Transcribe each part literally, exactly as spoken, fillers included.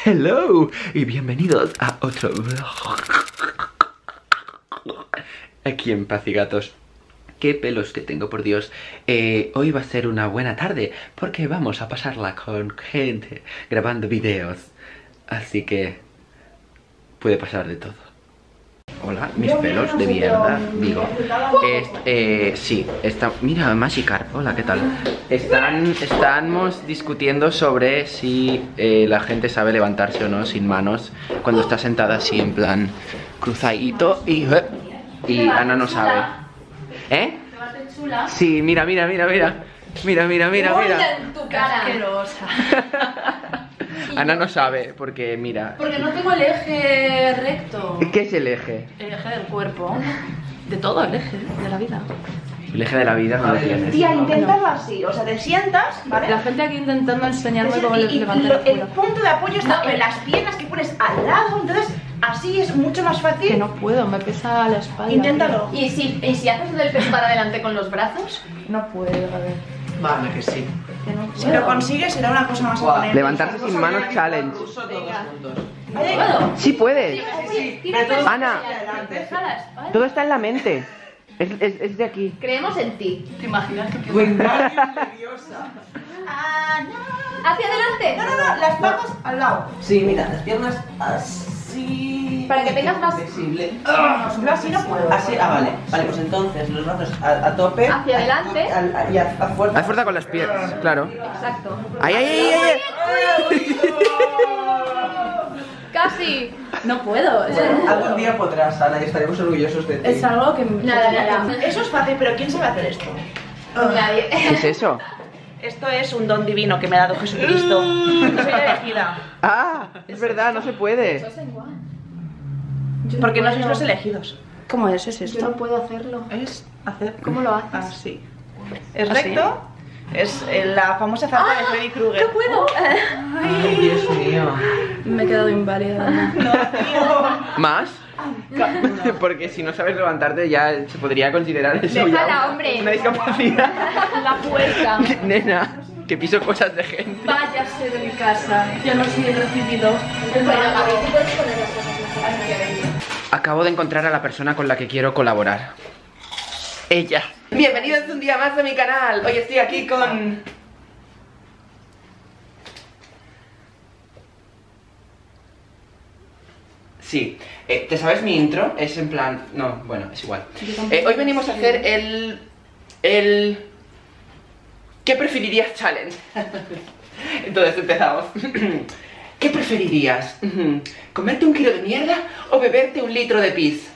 Hello y bienvenidos a otro vlog aquí en Paz y Gatos. Qué pelos que tengo, por Dios. eh, Hoy va a ser una buena tarde porque vamos a pasarla con gente grabando videos. Así que puede pasar de todo. Hola, mis pelos de mierda. Digo, est eh, sí, está, mira, Magikarp, hola, ¿qué tal? Están, estamos discutiendo sobre si eh, la gente sabe levantarse o no sin manos cuando está sentada así en plan cruzadito y, y Ana no sabe. ¿Eh? Sí, mira, mira, mira, mira. Mira, mira, mira, mira. En tu cara. Asquerosa. Ana no sabe, porque mira. Porque no tengo el eje recto. ¿Qué es el eje? El eje del cuerpo. De todo, el eje de la vida. El eje de la vida no lo tienes. Tía, inténtalo así, o sea, te sientas, ¿vale? La gente aquí intentando enseñarme cómo y, y levantar lo- el el culo. punto de apoyo está No, en las piernas que pones al lado, entonces así es mucho más fácil. Que no puedo, me pesa la espalda. Inténtalo. ¿Y si, y si haces del peso para adelante con los brazos? No puedo, a ver. Vale, que sí. Que no Si lo consigues será una cosa más imponente. Levantarse sin manos challenge. ¿Puedo? Sí puedes. Sí, tira el peso Ana. hacia adelante. Deja la espalda. Todo está en la mente. Es, es, es de aquí. Creemos en ti. ¿Te imaginas que Ah, no. ¿Hacia adelante? No, no, no, las patas al lado. Sí, mira, las piernas así. Para que tengas más- flexible. Yo así no puedo. Así, ah, vale. Vale, pues entonces los brazos a, a tope. Hacia adelante. Al- a- y a, a fuerza. Haz fuerza con las piernas, claro. Exacto. ¡Ay, ay, ay, ay! Casi. No puedo. Es, Algún día podrás, Ana, y estaremos orgullosos de ti. es algo que... Nada, nada. Eso es fácil, pero ¿quién sabe hacer esto? Nadie. ¿Qué es eso? Esto es un don divino que me ha dado Jesucristo. No soy elegida. ¡Ah! Es verdad, no se puede. Porque no sois los elegidos. ¿Cómo es? ¿Es Yo esto? no puedo hacerlo. Es hacer. ¿Cómo lo haces? Así. Es ¿Así? recto. Es eh, la famosa zarpa de Freddy Krueger. ¡No puedo! Ay, Dios mío. Me he quedado inválida. No, tío. ¿Más? Porque si no sabes levantarte ya se podría considerar eso Déjala, ya hombre. una discapacidad. La puerca. Nena, que piso cosas de gente. Váyase de mi casa. Yo no soy el recibido. Bueno, Gaby, tú puedes poner las cosas mejor que venir. Acabo de encontrar a la persona con la que quiero colaborar. Ella. Bienvenidos un día más a mi canal. Hoy estoy aquí con... Sí, eh, ¿te sabes mi intro? Es en plan... No, bueno, es igual. Eh, hoy venimos a hacer el... El... ¿Qué preferirías challenge? Entonces empezamos. ¿Qué preferirías? ¿Comerte un kilo de mierda o beberte un litro de pis?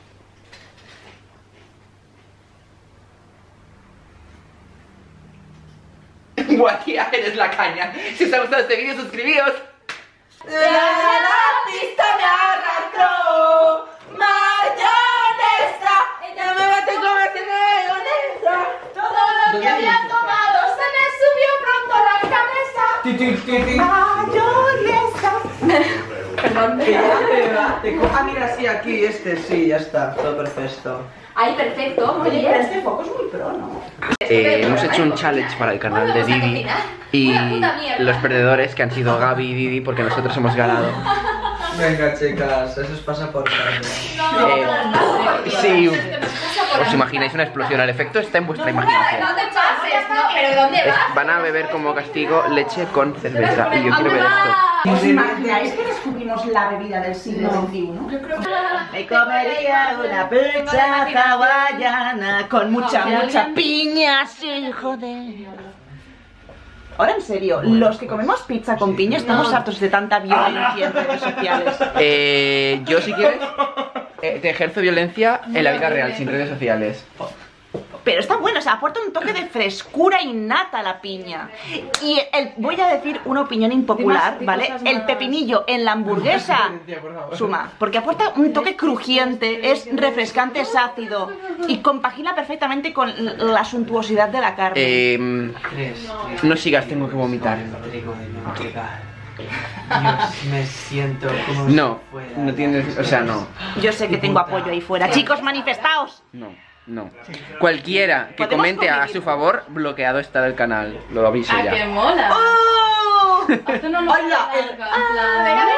Buah, tía, eres la caña. Si os ha gustado este vídeo, suscribíos. La pista me arrastró. Mayonesa. Ya me bate con ese mayonesa. Todo lo que había tomado se me subió pronto a la cabeza. Ti, ti, ti, ti. Mayonesa. Perdón. Que ya te va, te co- Ah, mira, sí, aquí, este, sí, ya está. Todo perfecto. Ahí, perfecto. Muy Oye, bien. pero este foco es muy pro, ¿no? Eh, hemos hecho un challenge para el canal de Didi y Una puta mierda. los perdedores que han sido Gaby y Didi porque nosotros hemos ganado. Venga, chicas, eso os pasa por tarde. Eh, sí, os imagináis una explosión, el efecto está en vuestra imaginación. No te pases, no. ¿Pero dónde Es- vas? van a beber como castigo leche con cerveza y yo quiero ¿Dónde ver esto. vas? ¿Os imagináis que descubrimos la bebida del siglo veintiuno? Me comería una pizza hawaiana con mucha, mucha piña, sí, joder. Ahora en serio, los que comemos pizza con piña estamos hartos de tanta violencia en redes sociales. Eh, yo si quieres eh, te ejerzo violencia en la vida real, sin redes sociales. Pero está bueno, o sea, aporta un toque de frescura innata a la piña. Y el, voy a decir una opinión impopular, Di más, di ¿vale? cosas El más. pepinillo en la hamburguesa Por favor. suma, porque aporta un toque crujiente, es refrescante, es ácido y compagina perfectamente con la suntuosidad de la carne. Eh, Tres. no sigas, tengo que vomitar. Rodrigo de Notre Dame. Dios, me siento como No, si fuera. no tienes, o sea, no. Yo sé que tengo apoyo ahí fuera. Chicos, manifestaos. No, no. Cualquiera que ¿Podemos comente a convivir? su favor, bloqueado está del canal. Lo aviso ¡Ah, qué ya. mola! ¡Oh! Hace una Hola, el- larga, en plan-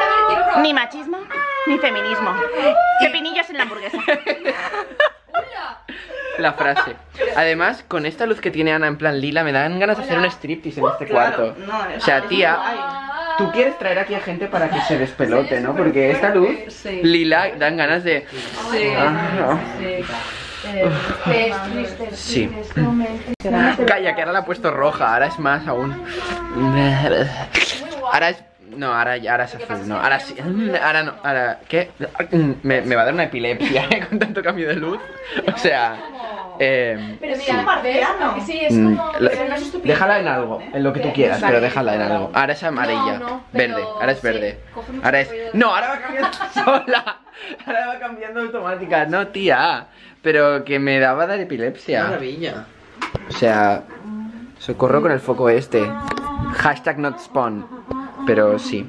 Ni machismo, ni feminismo. Pepinillos en la hamburguesa. La frase. Además, con esta luz que tiene Ana en plan lila, me dan ganas de hacer un striptease en este cuarto. O sea, tía, tú quieres traer aquí a gente para que se despelote, ¿no? Porque esta luz lila dan ganas de... Sí. Calla, que ahora la ha puesto roja, ahora es más aún. Ahora es... No, ahora, ahora es azul, no, ahora sí, ahora no, ahora, ¿qué? Me, me va a dar una epilepsia, ¿eh? Con tanto cambio de luz, o sea, eh, Pero sí. mira, ¿ves? Sí, es como... La- pero no es estúpido. déjala en algo, en lo que tú quieras, pero déjala en algo. Ahora es amarilla, No, no, pero verde, ahora es sí, verde, coge mucho ahora es... rollo. No, ahora va cambiando sola, ahora va cambiando automática, no tía, pero que me daba dar epilepsia. Maravilla. O sea, socorro con el foco este. Hashtag not spawn. Pero sí.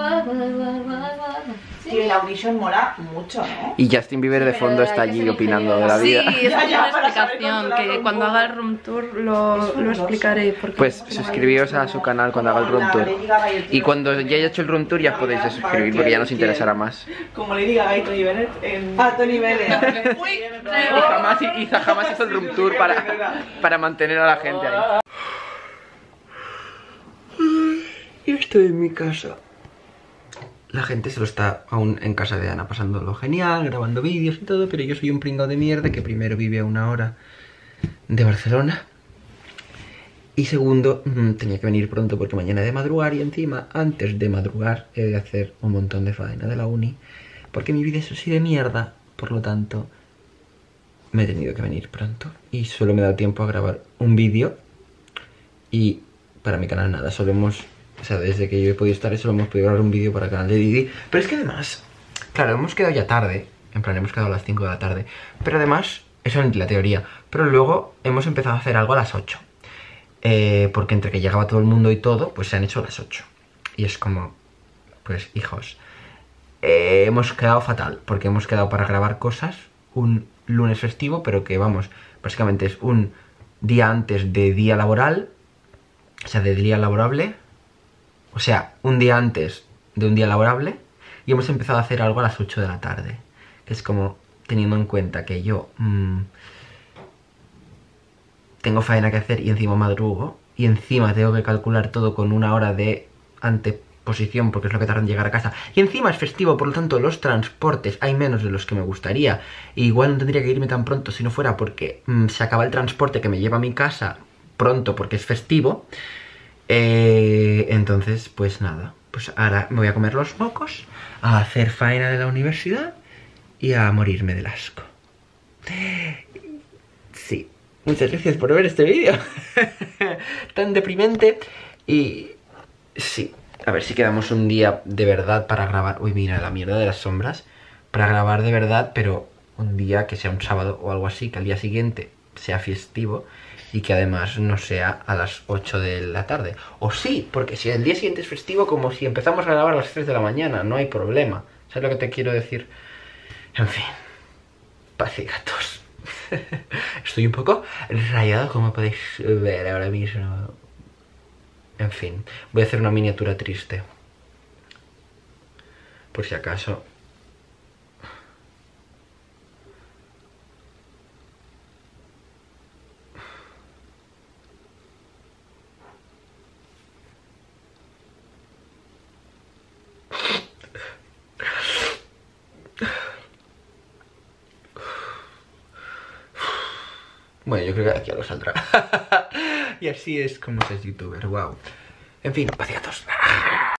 Tío, la audition mola mucho, ¿no? Y Justin Bieber de fondo está allí opinando de la vida. Sí, eso Ya, es ya, una para saber explicación, controlar que un cuando poco. haga el room tour lo, lo explicaré. Porque Pues suscribíos a su canal cuando haga el room tour. Y cuando ya haya hecho el room tour ya podéis suscribir porque ya nos interesará más. Como Lady Gaga y Tony Bennett en... Ah, Tony Bennett. Y jamás, y jamás hizo el room tour para, para mantener a la gente ahí. Y estoy en mi casa. La gente se lo está aún en casa de Ana pasándolo genial, grabando vídeos y todo, pero yo soy un pringao de mierda que primero vive a una hora de Barcelona y segundo mmm, tenía que venir pronto porque mañana he de madrugar y encima antes de madrugar he de hacer un montón de faena de la uni porque mi vida es así de mierda, por lo tanto me he tenido que venir pronto y solo me da tiempo a grabar un vídeo y para mi canal nada, solo hemos... O sea, desde que yo he podido estar, solo hemos podido grabar un vídeo para el canal de Didi. Pero es que además, claro, hemos quedado ya tarde. En plan, hemos quedado a las cinco de la tarde. Pero además, eso es la teoría. Pero luego hemos empezado a hacer algo a las ocho. Eh, porque entre que llegaba todo el mundo y todo, pues se han hecho las ocho. Y es como, pues hijos, eh, hemos quedado fatal. Porque hemos quedado para grabar cosas un lunes festivo, pero que vamos, básicamente es un día antes de día laboral. O sea, de día laborable. O sea, un día antes de un día laborable y hemos empezado a hacer algo a las ocho de la tarde. Que es como, teniendo en cuenta que yo mmm, tengo faena que hacer y encima madrugo y encima tengo que calcular todo con una hora de anteposición porque es lo que tarda en llegar a casa. Y encima es festivo, por lo tanto los transportes hay menos de los que me gustaría. Y igual no tendría que irme tan pronto si no fuera porque mmm, se acaba el transporte que me lleva a mi casa pronto porque es festivo. Eh, entonces, pues nada, pues ahora me voy a comer los mocos, a hacer faena de la universidad y a morirme del asco. Sí, muchas gracias por ver este vídeo tan deprimente. Y sí, a ver si quedamos un día de verdad para grabar. Uy, mira, la mierda de las sombras. Para grabar de verdad, pero un día que sea un sábado o algo así, que al día siguiente sea festivo y que además no sea a las ocho de la tarde. O sí, porque si el día siguiente es festivo, como si empezamos a grabar a las tres de la mañana, no hay problema. ¿Sabes lo que te quiero decir? En fin, paz y gatos. Estoy un poco rayado, como podéis ver ahora mismo. En fin, voy a hacer una miniatura triste, por si acaso. Bueno, yo creo que aquí algo saldrá. Y así es como se es youtuber, wow. En fin, paz y gatos.